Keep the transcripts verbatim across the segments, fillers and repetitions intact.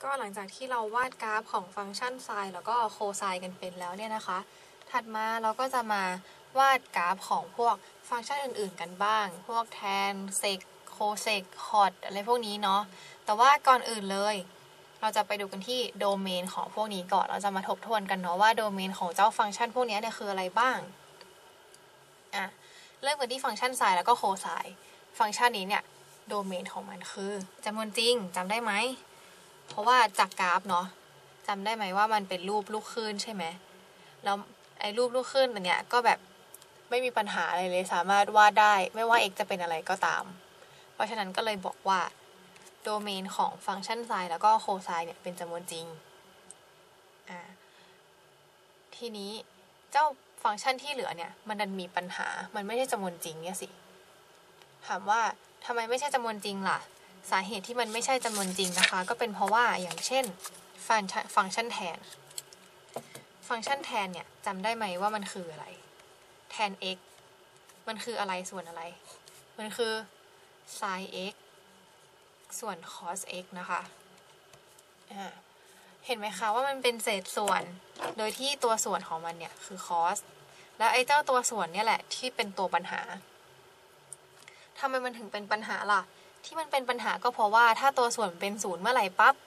ก็หลังจากที่เราวาดกราฟของฟังก์ชันไซน์แล้วก็โคไซน์กันเป็นแล้วเนี่ยนะคะถัดมาเราก็จะมาวาดกราฟของพวกฟังก์ชันอื่นๆกันบ้างพวกแทนเซกโคเซกคอร์ดอะไรพวกนี้เนาะแต่ว่าก่อนอื่นเลยเราจะไปดูกันที่โดเมนของพวกนี้ก่อนเราจะมาทบทวนกันเนาะว่าโดเมนของเจ้าฟังก์ชันพวกนี้เนี่ยคืออะไรบ้างอ่ะเริ่มกันที่ฟังก์ชันไซน์แล้วก็โคไซน์ฟังก์ชันนี้เนี่ยโดเมนของมันคือจำนวนจริงจำได้ไหมเพราะว่าจากกราฟเนาะจำได้ไหมว่ามันเป็นรูปลูกคลื่นใช่ไหมแล้วไอ้รูปลูกคลื่นอันเนี้ยก็แบบไม่มีปัญหาอะไรเลยสามารถวาดได้ไม่ว่า x จะเป็นอะไรก็ตามเพราะฉะนั้นก็เลยบอกว่าโดเมนของฟังก์ชันไซน์แล้วก็โคไซน์เนี่ยเป็นจำนวนจริงอ่าทีนี้เจ้าฟังก์ชันที่เหลือเนี่ยมันดันมีปัญหามันไม่ใช่จำนวนจริงเนี่ยสิถามว่าทำไมไม่ใช่จำนวนจริงล่ะสาเหตุที่มันไม่ใช่จำนวนจริงนะคะก็เป็นเพราะว่าอย่างเช่นฟังฟังก์ชันแทนฟังก์ชันแทนเนี่ยจำได้ไหมว่ามันคืออะไรแทน x มันคืออะไรส่วนอะไรมันคือ sin x ส่วน cos x นะคะอ่าเห็นไหมคะว่ามันเป็นเศษส่วนโดยที่ตัวส่วนของมันเนี่ยคือ cos แล้วไอ้เจ้าตัวส่วนเนี่ยแหละที่เป็นตัวปัญหาทำไมมันถึงเป็นปัญหาล่ะที่มันเป็นปัญหาก็เพราะว่าถ้าตัวส่วนเป็นศูนย์เมื่อไหร่ปั๊บ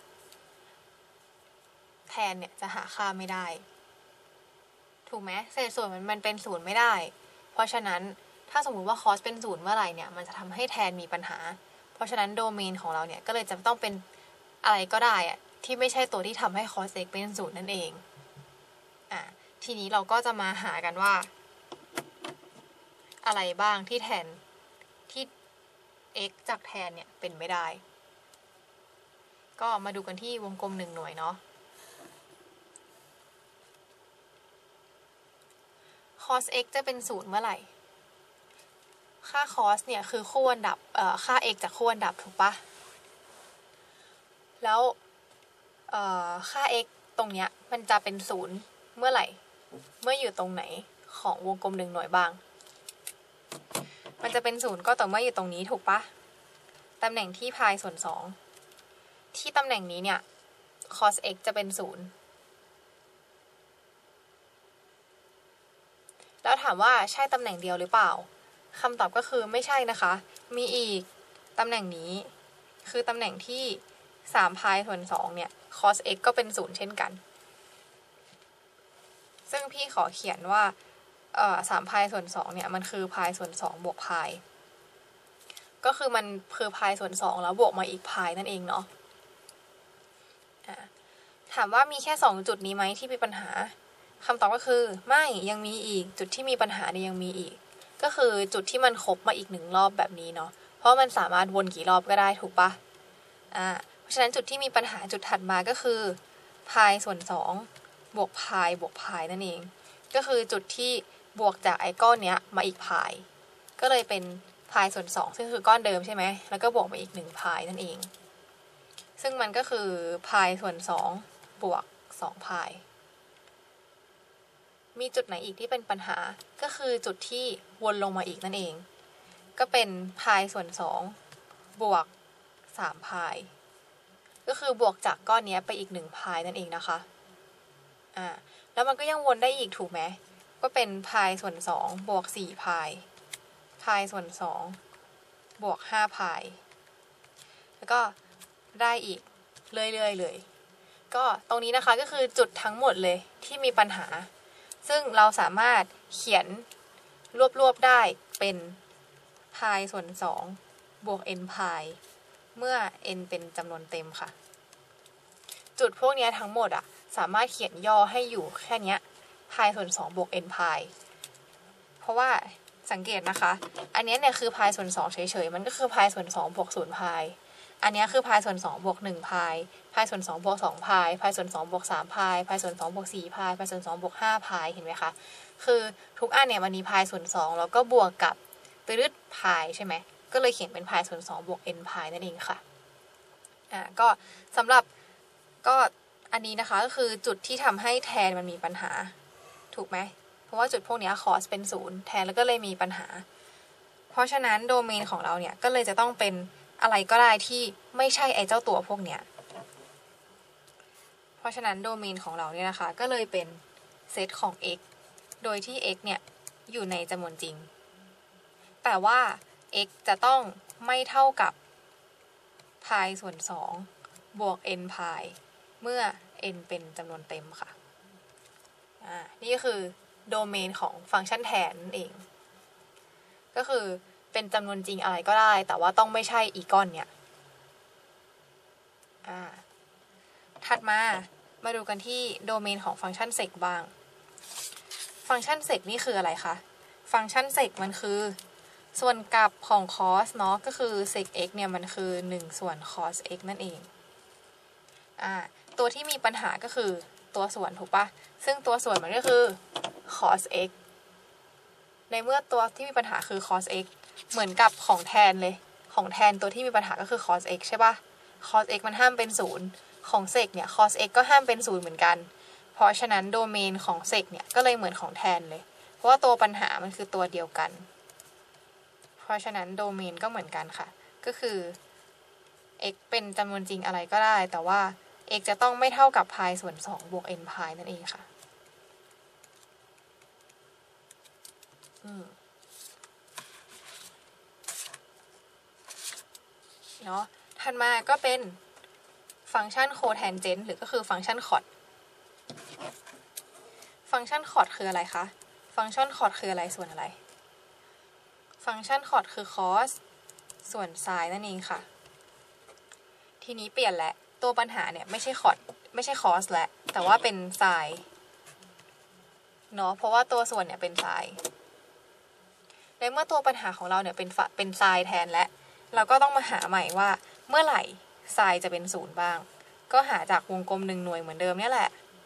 แทนเนี่ยจะหาค่าไม่ได้ถูกไหมเศษส่วนมันมันเป็นศูนย์ไม่ได้เพราะฉะนั้นถ้าสมมุติว่า cos เป็นศูนย์เมื่อไหร่เนี่ยมันจะทำให้แทนมีปัญหาเพราะฉะนั้นโดเมนของเราเนี่ยก็เลยจะต้องเป็นอะไรก็ได้อะที่ไม่ใช่ตัวที่ทำให้ cos x เป็นศูนย์นั่นเองอ่ะทีนี้เราก็จะมาหากันว่าอะไรบ้างที่แทนที่ x จากแทนเนี่ยเป็นไม่ได้ก็มาดูกันที่วงกลมหนึ่งหน่วยเนาะ cos x จะเป็นศูนย์เมื่อไหร่ค่า cos เนี่ยคือคู่อันดับเอ่อค่า x จากคู่อันดับถูกปะแล้วเอ่อค่า x ตรงเนี้ยมันจะเป็นศูนย์เมื่อไหร่เมื่ออยู่ตรงไหนของวงกลมหนึ่งหน่วยบ้างมันจะเป็นศูนย์ก็ต่อเมื่ออยู่ตรงนี้ถูกปะตำแหน่งที่พายส่วนสองที่ตำแหน่งนี้เนี่ย cos x จะเป็นศูนย์แล้วถามว่าใช่ตำแหน่งเดียวหรือเปล่าคำตอบก็คือไม่ใช่นะคะมีอีกตำแหน่งนี้คือตำแหน่งที่สามพายส่วนสองเนี่ย cos x ก็เป็นศูนย์เช่นกันซึ่งพี่ขอเขียนว่าเอ่อสามพายส่วนสองเนี่ยมันคือพายส่วนสองบวกพายก็คือมันคือพายส่วนสองแล้วบวกมาอีกพายนั่นเองเนาะอ่าถามว่ามีแค่สองจุดนี้ไหมที่มีปัญหาคำตอบก็คือไม่ยังมีอีกจุดที่มีปัญหาเนี่ยยังมีอีกก็คือจุดที่มันครบมาอีกหนึ่งรอบแบบนี้เนาะเพราะมันสามารถวนกี่รอบก็ได้ถูกปะอ่าเพราะฉะนั้นจุดที่มีปัญหาจุดถัดมาก็คือพายส่วนสองบวกพายบวกพายนั่นเองก็คือจุดที่บวกจากไอ้ก้อนเนี้ยมาอีกพายก็เลยเป็นพายส่วนสองซึ่งคือก้อนเดิมใช่ไหมแล้วก็บวกมาอีกหนึ่งพายนั่นเองซึ่งมันก็คือพายส่วนสองบวกสองพายมีจุดไหนอีกที่เป็นปัญหาก็คือจุดที่วนลงมาอีกนั่นเองก็เป็นพายส่วนสองบวกสามพายก็คือบวกจากก้อนนี้ไปอีกหนึ่งพายนั่นเองนะคะอ่าแล้วมันก็ยังวนได้อีกถูกไหมก็เป็นพายส่วนสองบวกสี่พายพายส่วนสองบวกห้าพายแล้วก็ได้อีกเรื่อยๆเลยก็ตรงนี้นะคะก็คือจุดทั้งหมดเลยที่มีปัญหาซึ่งเราสามารถเขียนรวบๆได้เป็นพายส่วนสองบวก n พายเมื่อ n เป็นจำนวนเต็มค่ะจุดพวกนี้ทั้งหมดอ่ะสามารถเขียนย่อให้อยู่แค่นี้พายส่วนสองบวก n พายเพราะว่าสังเกตนะคะอันนี้เนี่ยคือพายส่วนสองเฉยๆมันก็คือพายส่วนสองบวกศูนย์พายอันนี้คือพายส่วนสองบวกหนึ่งพายพายส่วนสองบวกสองพายพายส่วนสองบวกสามพายพายส่วนสองบวกสี่พายพายส่วนสองบวกห้าพายเห็นไหมคะคือทุกอันเนี่ยมันมีพายส่วนสองแล้วก็บวกกับตืดพายใช่ไหมก็เลยเขียนเป็นพายส่วนสองบวก n พายนั่นเองค่ะอ่าก็สำหรับก็อันนี้นะคะก็คือจุดที่ทำให้แทนมันมีปัญหาถูกไหมเพราะว่าจุดพวกนี้ cos เป็นศูนย์แทนแล้วก็เลยมีปัญหาเพราะฉะนั้นโดเมนของเราเนี่ยก็เลยจะต้องเป็นอะไรก็ได้ที่ไม่ใช่ไอ้เจ้าตัวพวกเนี้ยเพราะฉะนั้นโดเมนของเราเนี่ยนะคะก็เลยเป็นเซตของ x โดยที่ x เนี่ยอยู่ในจำนวนจริงแต่ว่า x จะต้องไม่เท่ากับ pi ส่วนสองบวก n pi เมื่อ n เป็นจำนวนเต็มค่ะอ่านี่ก็คือโดเมนของฟังก์ชันแทนนั่นเองก็คือเป็นจำนวนจริงอะไรก็ได้แต่ว่าต้องไม่ใช่อีก้อนเนี่ยอ่าถัดมามาดูกันที่โดเมนของฟังก์ชันเซกบ้างฟังก์ชันเซกนี่คืออะไรคะฟังก์ชันเซกมันคือส่วนกลับของ cos เนาะก็คือ sec x เนี่ยมันคือหนึ่งส่วน cos x นั่นเองอ่าตัวที่มีปัญหาก็คือตัวส่วนถูกปะซึ่งตัวส่วนมันก็คือ cos x ในเมื่อตัวที่มีปัญหาคือ cos x เหมือนกับของแทนเลยของแทนตัวที่มีปัญหาก็คือ cos x ใช่ปะ cos x มันห้ามเป็นศูนย์ของเซกเนี่ย cos x ก็ห้ามเป็นศูนย์เหมือนกันเพราะฉะนั้นโดเมนของเซกเนี่ยก็เลยเหมือนของแทนเลยเพราะว่าตัวปัญหามันคือตัวเดียวกันเพราะฉะนั้นโดเมนก็เหมือนกันค่ะก็คือ x เป็นจำนวนจริงอะไรก็ได้แต่ว่า x จะต้องไม่เท่ากับ pi ส่วนสองบวก n pi นั่นเองค่ะอืมเนาะถัดมาก็เป็นฟังก์ชันโคแทนเจนต์หรือก็คือฟังก์ชันคอทฟังก์ชันคอทคืออะไรคะฟังก์ชันคอทคืออะไรส่วนอะไรฟังก์ชันคอทคือ cos ส่วน sin นั่นเองค่ะทีนี้เปลี่ยนแหละตัวปัญหาเนี่ยไม่ใช่คอทไม่ใช่ cos แล้วแต่ว่าเป็น sin เนาะเพราะว่าตัวส่วนเนี่ยเป็น sin ในเมื่อตัวปัญหาของเราเนี่ยเป็นเป็น sin แทนและเราก็ต้องมาหาใหม่ว่าเมื่อไหร่ sin จะเป็นศูนย์บ้างก็หาจากวงกลมหนึ่งหน่วยเหมือนเดิมเนี่ยแหละ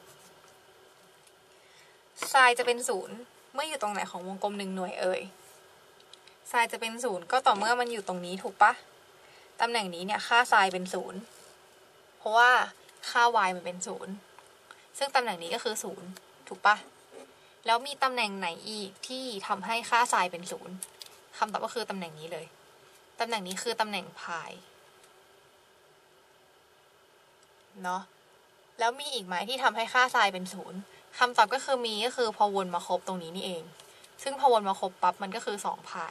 sin จะเป็นศูนย์เมื่ออยู่ตรงไหนของวงกลมหนึ่งหน่วยเอ่ย sin จะเป็นศูนย์ก็ต่อเมื่อมันอยู่ตรงนี้ถูกปะตำแหน่งนี้เนี่ยค่า sin เป็นศูนย์เพราะว่าค่า y มันเป็นศูนย์ซึ่งตำแหน่งนี้ก็คือศูนย์ถูกปะแล้วมีตำแหน่งไหนอีกที่ทำให้ค่า sin เป็นศูนย์คำตอบก็คือตำแหน่งนี้เลยตำแหน่งนี้คือตำแหน่ง pi เนาะแล้วมีอีกไหมที่ทำให้ค่า sin เป็นศูนย์คำตอบก็คือมีก็คือพอวนมาครบตรงนี้นี่เองซึ่งพอวนมาครบปั๊บมันก็คือสอง pi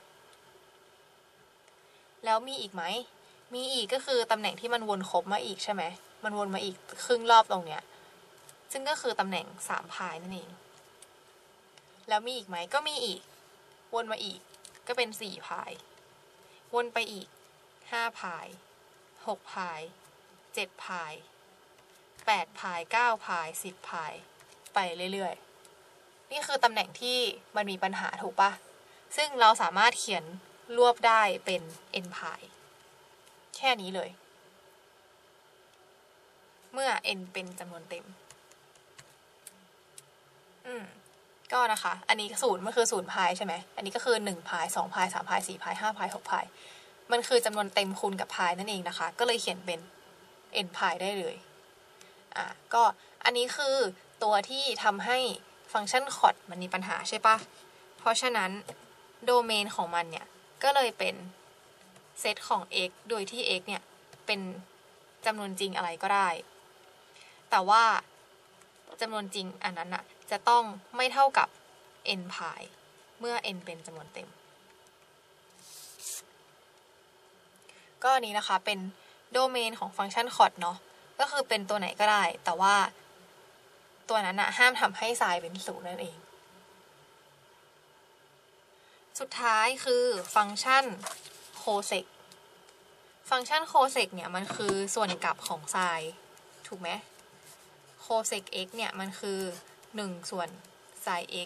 แล้วมีอีกไหมมีอีกก็คือตำแหน่งที่มันวนครบมาอีกใช่ไหมมันวนมาอีกครึ่งรอบตรงเนี้ยซึ่งก็คือตำแหน่งสาม pi นั่นเองแล้วมีอีกไหมก็มีอีกวนมาอีกก็เป็นสี่ pi วนไปอีกห้า pi หก pi เจ็ด pi แปด pi เก้า pi สิบ pi ไปเรื่อยๆนี่คือตำแหน่งที่มันมีปัญหาถูกปะซึ่งเราสามารถเขียนรวบได้เป็น n pi แค่นี้เลยเมื่อ n เป็นจำนวนเต็มอืมก็นะคะอันนี้ศูนย์มันคือศูนย์ pi ใช่ไหมอันนี้ก็คือหนึ่ง pi สอง pi สาม pi สี่ pi ห้า pi หก pi มันคือจำนวนเต็มคูณกับ pi นั่นเองนะคะก็เลยเขียนเป็น n pi ได้เลยอ่ะก็อันนี้คือตัวที่ทำให้ฟังก์ชันคอทมันมีปัญหาใช่ปะเพราะฉะนั้นโดเมนของมันเนี่ยก็เลยเป็นเซตของ x โดยที่ x เนี่ยเป็นจำนวนจริงอะไรก็ได้แต่ว่าจำนวนจริงอันนั้นน่ะจะต้องไม่เท่ากับ n pi เมื่อ n เป็นจำนวนเต็มก็อันนี้นะคะเป็นโดเมนของฟังก์ชันคอทเนาะก็คือเป็นตัวไหนก็ได้แต่ว่าตัวนั้นน่ะห้ามทำให้ sin เป็นศูนย์นั่นเองสุดท้ายคือฟังก์ชันโคเซกฟังก์ชันโคเซกเนี่ยมันคือส่วนกลับของ sin ถูกไหมโคเซก x เนี่ยมันคือหนึ่งส่วน sin x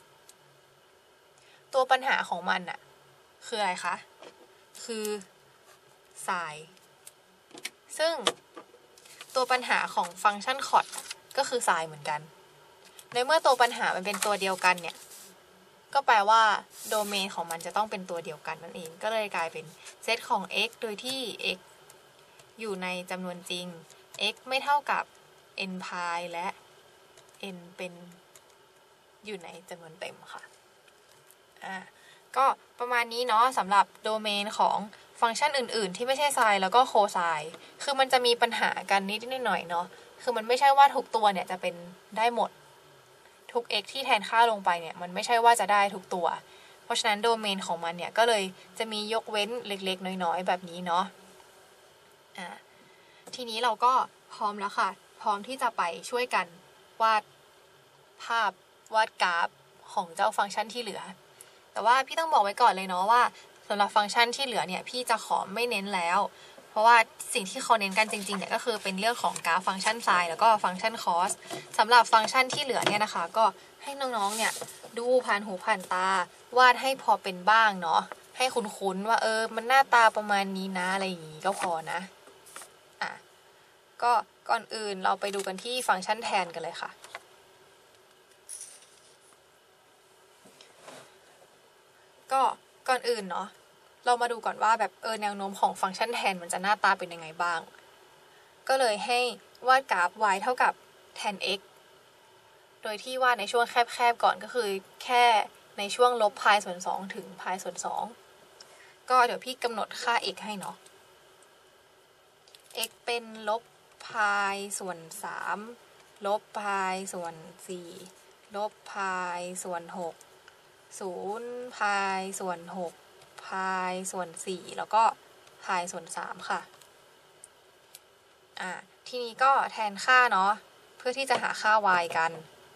ตัวปัญหาของมันน่ะคืออะไรคะคือ sin ซึ่งตัวปัญหาของฟังก์ชันคอทก็คือ sin เหมือนกันในเมื่อตัวปัญหามันเป็นตัวเดียวกันเนี่ยก็แปลว่าโดเมนของมันจะต้องเป็นตัวเดียวกันนั่นเองก็เลยกลายเป็นเซตของ x โดยที่ x อยู่ในจำนวนจริง x ไม่เท่ากับ n pi และ n เป็นอยู่ในจำนวนเต็มค่ะอ่าก็ประมาณนี้เนาะสำหรับโดเมนของฟังก์ชันอื่นๆที่ไม่ใช่ไซน์แล้วก็โคไซน์คือมันจะมีปัญหากันนิดๆหน่อยๆเนาะคือมันไม่ใช่ว่าทุกตัวเนี่ยจะเป็นได้หมดทุก x ที่แทนค่าลงไปเนี่ยมันไม่ใช่ว่าจะได้ทุกตัวเพราะฉะนั้นโดเมนของมันเนี่ยก็เลยจะมียกเว้นเล็กๆน้อยๆแบบนี้เนาะอ่าทีนี้เราก็พร้อมแล้วค่ะพร้อมที่จะไปช่วยกันวาดภาพวาดกราฟของเจ้าฟังก์ชันที่เหลือแต่ว่าพี่ต้องบอกไว้ก่อนเลยเนาะว่าสำหรับฟังก์ชันที่เหลือเนี่ยพี่จะขอไม่เน้นแล้วเพราะว่าสิ่งที่เขาเน้นกันจริงๆเนี่ยก็คือเป็นเรื่องของกราฟฟังก์ชันไซน์แล้วก็ฟังก์ชันคอสสำหรับฟังก์ชันที่เหลือเนี่ยนะคะก็ให้น้องๆเนี่ยดูผ่านหูผ่านตาวาดให้พอเป็นบ้างเนาะให้คุ้นๆว่าเออมันหน้าตาประมาณนี้นะอะไรอย่างนี้ก็พอนะอ่ะก็ก่อนอื่นเราไปดูกันที่ฟังก์ชันแทนกันเลยค่ะก็ก่อนอื่นเนาะเรามาดูก่อนว่าแบบเออแนวโน้มของฟังก์ชันแทนมันจะหน้าตาเป็นยังไงบ้างก็เลยให้วาดกราฟ y เท่ากับแทน x โดยที่วาดในช่วงแคบๆก่อนก็คือแค่ในช่วงลบพายส่วนสองถึงพายส่วนสองก็เดี๋ยวพี่กำหนดค่า x ให้เนาะ x เป็นลบพายส่วนสามลบพายส่วนสี่ลบพายส่วนหกศูนย์พายส่วนหกพายส่วนสี่แล้วก็พายส่วนสามค่ะอ่ะทีนี้ก็แทนค่าเนาะเพื่อที่จะหาค่า y กัน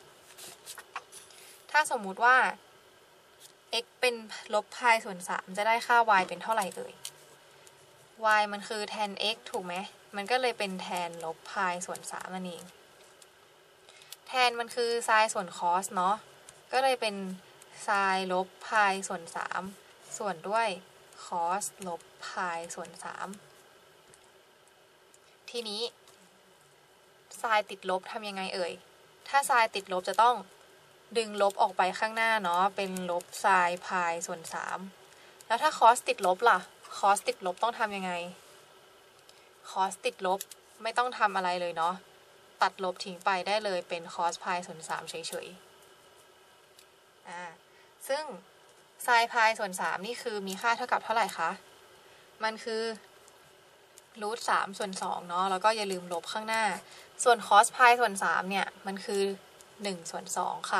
ถ้าสมมุติว่า x เป็นลบพายส่วนสามจะได้ค่า y เป็นเท่าไหร่เอ่ย y มันคือแทน x ถูกไหมมันก็เลยเป็นแทนลบพายส่วนสามนั่นเองแทนมันคือไซน์ส่วนคอสเนาะก็เลยเป็นไซน์ลบพายส่วนสามส่วนด้วยคอสลบพายส่วนสามทีนี้ไซน์ติดลบทำยังไงเอ่ยถ้าไซน์ติดลบจะต้องดึงลบออกไปข้างหน้าเนาะเป็นลบไซน์พายส่วนสามแล้วถ้าคอสติดลบล่ะคอสติดลบต้องทำยังไงคอสติดลบไม่ต้องทำอะไรเลยเนาะตัดลบทิ้งไปได้เลยเป็นคอสพายส่วนสามเฉยๆอ่าซึ่งไซน์พายส่วนสามนี่คือมีค่าเท่ากับเท่าไหร่คะมันคือรูทสามส่วนสองเนาะแล้วก็อย่าลืมลบข้างหน้าส่วนคอสพายส่วนสามเนี่ยมันคือหนึ่งส่วนสองค่ะ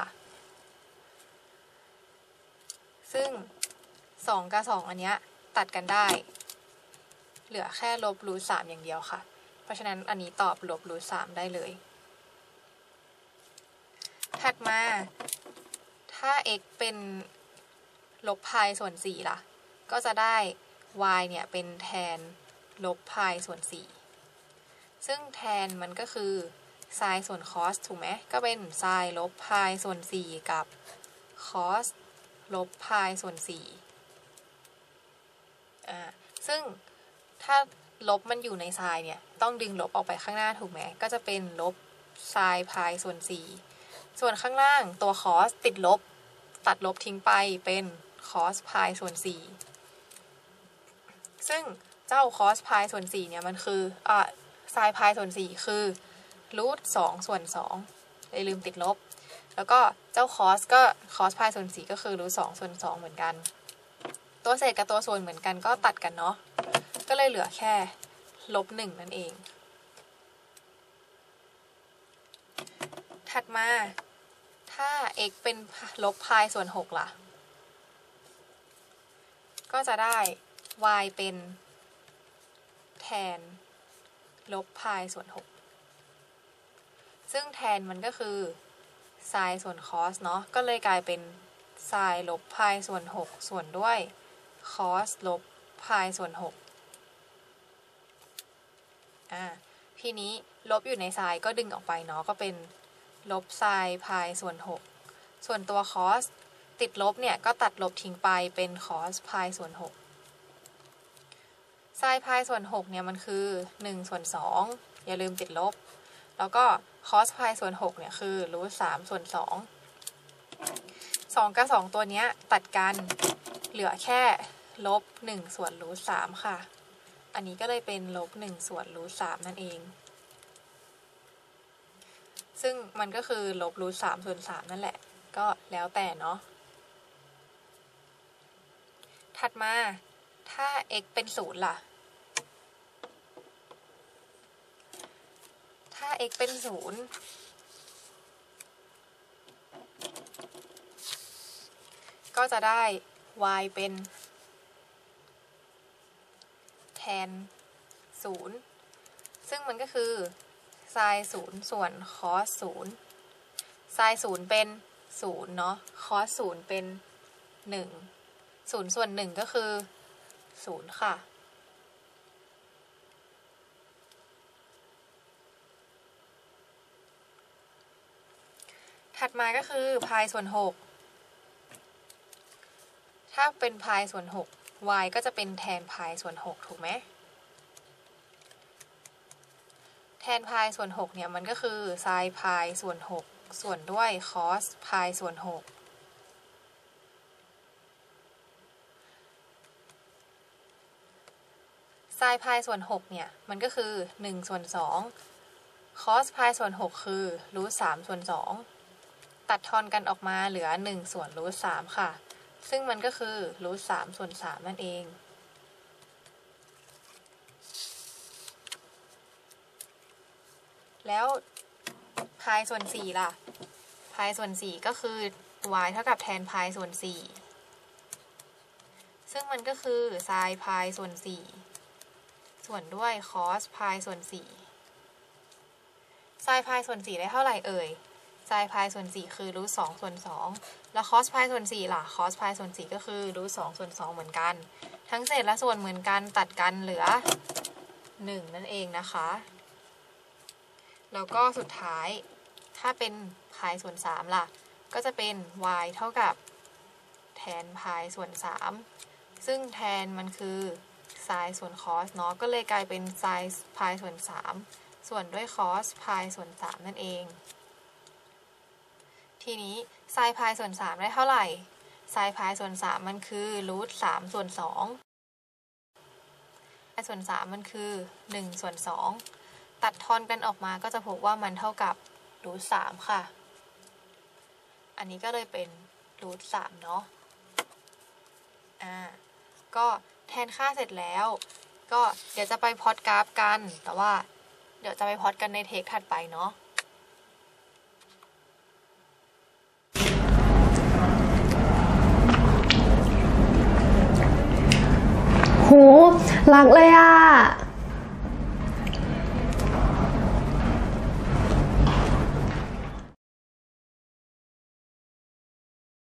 ซึ่งสองกับสองอันเนี้ยตัดกันได้เหลือแค่ลบรูทสามอย่างเดียวค่ะเพราะฉะนั้นอันนี้ตอบลบรูทสามได้เลยถัดมาถ้า x เป็นลบพายส่วนสี่ล่ะก็จะได้ y เนี่ยเป็นแทนลบพายส่วนสี่ซึ่งแทนมันก็คือไซน์ส่วนคอสถูกไหมก็เป็นไซน์ลบพายส่วนสี่กับคอสลบพายส่วนสี่อ่าซึ่งถ้าลบมันอยู่ในไซน์เนี่ยต้องดึงลบออกไปข้างหน้าถูกไหมก็จะเป็นลบไซน์พายส่วนสี่ส่วนข้างล่างตัวคอสติดลบตัดลบทิ้งไปเป็นคอสพายส่วนสี่ซึ่งเจ้าคอสพายส่วนสี่เนี่ยมันคืออ่าไซน์พายส่วนสี่คือรูทสองส่วนสองอย่าลืมติดลบแล้วก็เจ้าคอสก็คอสพายส่วนสี่ก็คือรูทสองส่วนสองเหมือนกันตัวเศษกับตัวส่วนเหมือนกันก็ตัดกันเนาะก็เลยเหลือแค่ลบหนึ่งนั่นเองถัดมาถ้า x เป็นลบพายส่วนหกล่ะก็จะได้ y เป็นแทนลบพายส่วนหกซึ่งแทนมันก็คือไซน์ส่วนคอสเนาะก็เลยกลายเป็นไซน์ลบพายส่วนหกส่วนด้วยคอสลบพายส่วนหกอ่าทีนี้ลบอยู่ในไซน์ก็ดึงออกไปเนาะก็เป็นลบไซน์พายส่วนหกส่วนตัวคอสติดลบเนี่ยก็ตัดลบทิ้งไปเป็นคอสพายส่วนหกไซน์พายส่วนหกเนี่ยมันคือหนึ่งส่วนสองอย่าลืมติดลบแล้วก็คอสพายส่วนหกเนี่ยคือรูทสามส่วนสองสองกับสองตัวเนี้ยตัดกันเหลือแค่ลบหนึ่งส่วนรูทสามค่ะอันนี้ก็เลยเป็นลบหนึ่งส่วนรูทสามนั่นเองซึ่งมันก็คือลบรูทสามส่วนสามนั่นแหละก็แล้วแต่เนาะถัดมาถ้า x เป็นศูนย์ล่ะถ้าถ้า x เป็นศูนย์ก็จะได้ y เป็นแทนศูนย์ซึ่งมันก็คือไซน์ศูนย์ส่วนคอสศูนย์ไซน์ศูนย์เป็นศูนย์เนาะคอสศูนย์เป็นหนึ่งศูนย์ส่วนหนึ่งก็คือศูนย์ค่ะถัดมาก็คือพายส่วนหกถ้าเป็นพายส่วนหก y ก็จะเป็นแทนพายส่วนหกถูกไหมแทนพายส่วนหกเนี่ยมันก็คือไซน์พายส่วนหกส่วนด้วยคอสพายส่วนหกไซน์พายส่วนหกเนี่ยมันก็คือหนึ่งส่วนสองคอสพายส่วนหกคือรูทสามส่วนสองตัดทอนกันออกมาเหลือหนึ่งส่วนรูทสามค่ะซึ่งมันก็คือรูทสามส่วนสามนั่นเองแล้วพายส่วนสี่ล่ะพายส่วนสี่ก็คือ y เท่ากับแทนพายส่วนสี่ซึ่งมันก็คือไซน์พายส่วนสี่ส่วนด้วยคอสพายส่วนสี่ไซน์พายส่วนสี่ได้เท่าไหร่เอ่ยไซน์พายส่วนสี่คือรูทสองส่วนสองแล้วคอสพายส่วนสี่ล่ะคอสพายส่วนสี่ก็คือรูทสองส่วนสองเหมือนกันทั้งเศษและส่วนเหมือนกันตัดกันเหลือหนึ่งนั่นเองนะคะแล้วก็สุดท้ายถ้าเป็นพายส่วนสามล่ะก็จะเป็น y เท่ากับแทนพายส่วนสามซึ่งแทนมันคือไซน์ส่วนคอสเนาะก็เลยกลายเป็นไซน์พายส่วนสามส่วนด้วยคอสพายส่วนสามนั่นเองทีนี้ไซน์พายส่วนสามได้เท่าไหร่ไซน์พายส่วนสามมันคือรูทสามส่วนสองพายส่วนสามมันคือหนึ่งส่วนสองตัดทอนกันออกมาก็จะพบว่ามันเท่ากับรูทสามค่ะอันนี้ก็เลยเป็นรูทสามเนาะอ่าก็แทนค่าเสร็จแล้วก็เดี๋ยวจะไปพล็อตกราฟกันแต่ว่าเดี๋ยวจะไปพล็อตกันในเทคถัดไปเนาะโหรักเลยอ่ะ